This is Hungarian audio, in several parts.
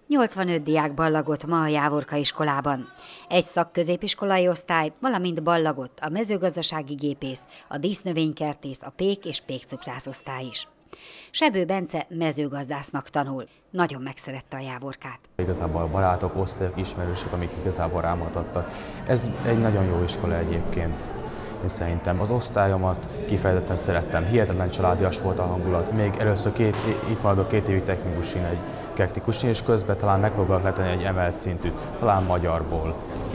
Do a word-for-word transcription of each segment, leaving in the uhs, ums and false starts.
nyolcvanöt diák ballagott ma a Jávorka iskolában. Egy szakközépiskolai osztály, valamint ballagott a mezőgazdasági gépész, a dísznövénykertész, a pék és pékcukrász osztály is. Sebő Bence mezőgazdásznak tanul. Nagyon megszerette a Jávorkát. Igazából barátok, osztályok, ismerősök, amik igazából rám hatottak. Ez egy nagyon jó iskola egyébként. Én szerintem az osztályomat kifejezetten szerettem. Hihetetlen családias volt a hangulat. Még először két, itt maradok két évig technikusin, egy kektikusin, és közben talán megpróbálok letenni egy emelt szintűt, talán magyarból,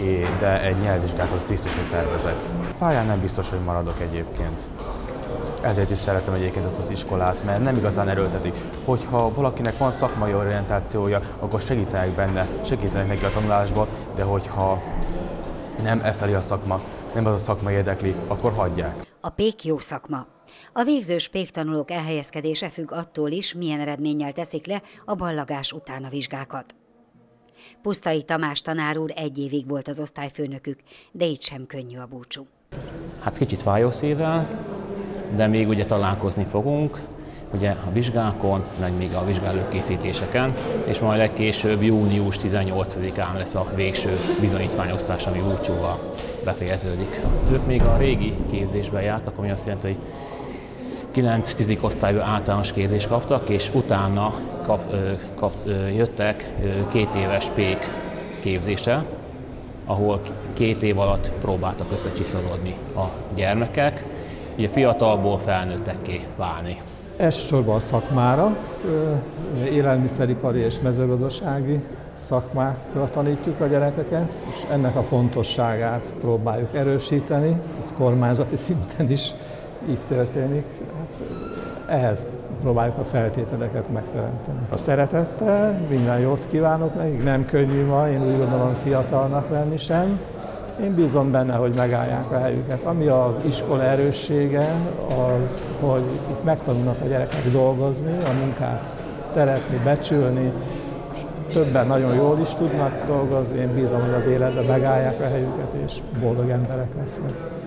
de egy nyelvvizsgát az biztos, hogy tervezek. Pályán nem biztos, hogy maradok egyébként. Ezért is szeretem egyébként ezt az iskolát, mert nem igazán erőltetik. Hogyha valakinek van szakmai orientációja, akkor segítenek benne, segítenek neki a tanulásba, de hogyha nem e felé a szakma, nem az a szakma érdekli, akkor hagyják. A pék jó szakma. A végzős péktanulók elhelyezkedése függ attól is, milyen eredménnyel teszik le a ballagás után a vizsgákat. Pusztai Tamás tanár úr egy évig volt az osztályfőnökük, de így sem könnyű a búcsú. Hát kicsit fájó szívvel, de még ugye találkozni fogunk, ugye a vizsgákon, meg még a vizsgálókészítéseken, és majd legkésőbb június tizennyolcadikán lesz a végső bizonyítványosztás, ami búcsúval befejeződik. Ők még a régi képzésben jártak, ami azt jelenti, hogy kilenc-tíz osztályú általános képzést kaptak, és utána kap, kap, jöttek két éves pék képzése, ahol két év alatt próbáltak összecsiszolódni a gyermekek, így a fiatalból felnőttekké válni. Elsősorban a szakmára, élelmiszeripari és mezőgazdasági szakmákra tanítjuk a gyerekeket, és ennek a fontosságát próbáljuk erősíteni, ez kormányzati szinten is így történik. Hát ehhez próbáljuk a feltételeket megteremteni. A szeretettel minden jót kívánok nekik, nem könnyű ma, én úgy gondolom fiatalnak lenni sem. Én bízom benne, hogy megállják a helyüket. Ami az iskola erőssége, az, hogy itt megtanulnak a gyerekek dolgozni, a munkát szeretni, becsülni, és többen nagyon jól is tudnak dolgozni. Én bízom, hogy az életben megállják a helyüket, és boldog emberek lesznek.